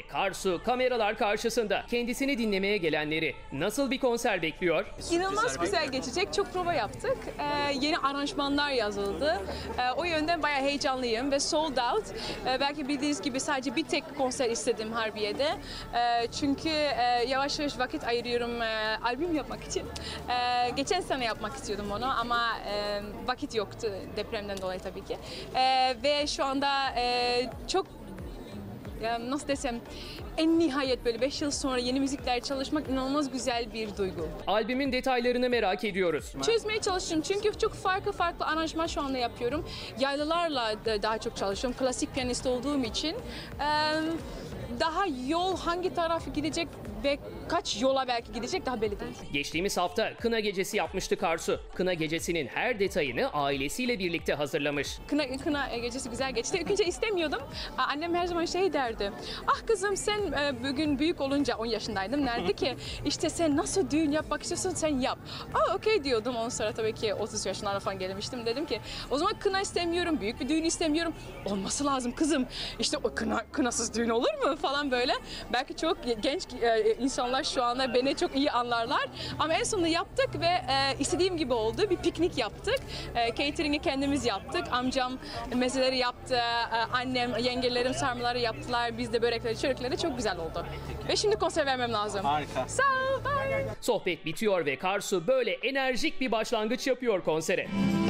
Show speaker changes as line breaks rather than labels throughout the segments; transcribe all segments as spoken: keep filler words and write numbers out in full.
Karsu kameralar karşısında kendisini dinlemeye gelenleri nasıl bir konser bekliyor?
İnanılmaz güzel geçecek. Çok prova yaptık. Ee, yeni aranjmanlar yazıldı. Ee, o yönden bayağı heyecanlıyım ve sold out. Ee, belki bildiğiniz gibi sadece bir tek konser istedim Harbiye'de. Ee, çünkü e, yavaş yavaş vakit ayırıyorum e, albüm yapmak için. Ee, geçen sene yapmak istiyordum onu ama e, vakit yoktu depremden dolayı tabii ki. Ee, ve şu anda e, çok ya nasıl desem en nihayet böyle beş yıl sonra yeni müzikler çalışmak inanılmaz güzel bir duygu.
Albümün detaylarını merak ediyoruz.
Çözmeye çalışıyorum çünkü çok farklı farklı aranjman şu anda yapıyorum. Yaylılarla da daha çok çalışıyorum. Klasik piyanist olduğum için. Daha yol hangi tarafı gidecek ve kaç yola belki gidecek daha belli değil.
Geçtiğimiz hafta Kına Gecesi yapmıştı Karsu. Kına Gecesi'nin her detayını ailesiyle birlikte hazırlamış.
Kına, kına gecesi güzel geçti. İlk önce istemiyordum. Annem her zaman şey derdi. Ah kızım sen bugün büyük olunca on yaşındaydım. Nerede ki işte sen nasıl düğün yapmak istiyorsun sen yap. Ah okey diyordum. Ondan sonra tabii ki otuz yaşlarına falan gelmiştim. Dedim ki o zaman kına istemiyorum. Büyük bir düğün istemiyorum. Olması lazım kızım. İşte o kına, kınasız düğün olur mu falan böyle. Belki çok genç insanlar şu anda beni çok iyi anlarlar. Ama en sonunda yaptık ve e, istediğim gibi oldu. Bir piknik yaptık. E, catering'i kendimiz yaptık. Amcam mezeleri yaptı. E, annem, yengelerim sarmaları yaptılar. Biz de börekleri, çörekleri çok güzel oldu. Ve şimdi konser vermem lazım.
Harika.
Sağ ol. Bye.
Sohbet bitiyor ve Karsu böyle enerjik bir başlangıç yapıyor konsere.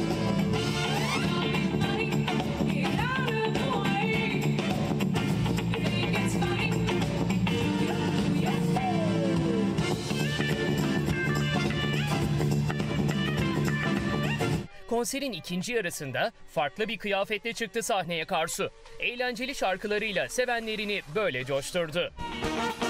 Konserin ikinci yarısında farklı bir kıyafetle çıktı sahneye Karsu. Eğlenceli şarkılarıyla sevenlerini böyle coşturdu.